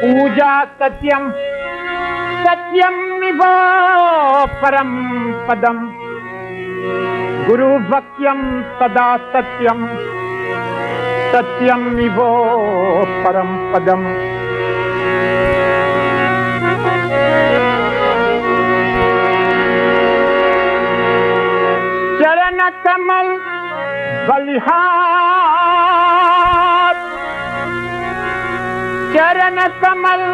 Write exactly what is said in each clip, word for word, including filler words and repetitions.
पूजा सत्यम सत्यम विभो परम पदम गुरु भक्त्यम सदा सत्यम सत्यम विभो परम पदम। चरण कमल बलिहार चरण कमल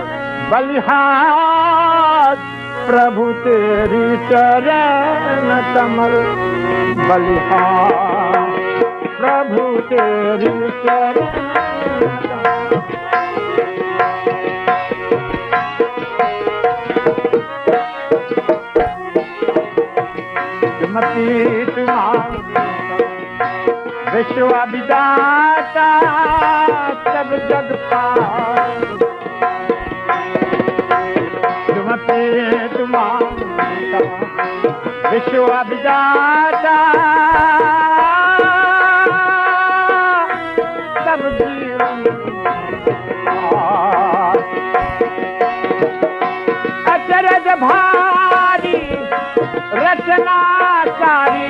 बलिहार प्रभु तेरी चरण कमल बलिहार प्रभु तेरी चरण मती तुम्हारी विश्व विदाता सब जग पार तुमते तुम्हारी विश्व विदाता सब जीवन अचरज भारी रचना सारी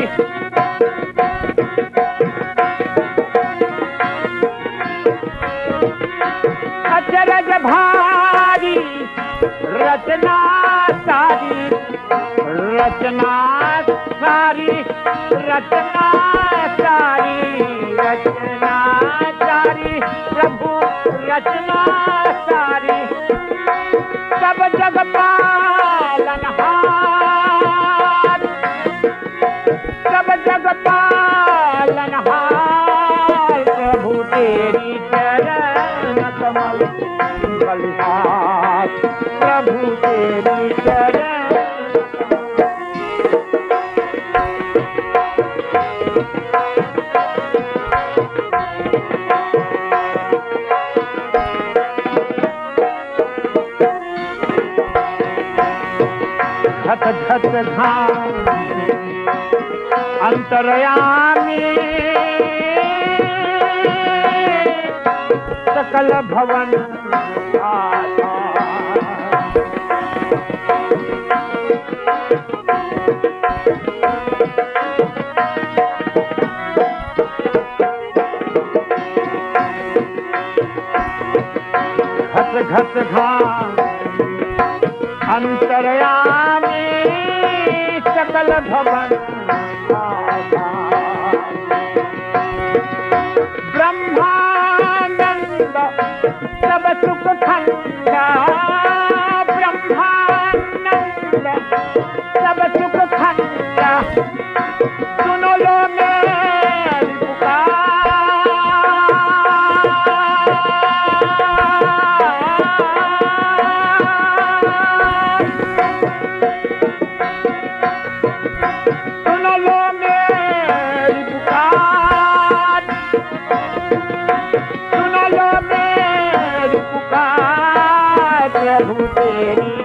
अचरज भारी रचना सारी रचना सारी रचना सारी रचना सारी प्रभु रचना सारी सब जग पालनहार सब जग पालनहार प्रभु तेरी चरण कमल बलिहार प्रभु तेरी चरण घट घट घाम अंतरयामी सकल भवन घट घट घाम अंतरयामी सकल भवन ब्रह्मानंद सब सुख खंडा ब्रह्मानंद सब सुख खंडा सुनो लो मेरी प्रभु तेरी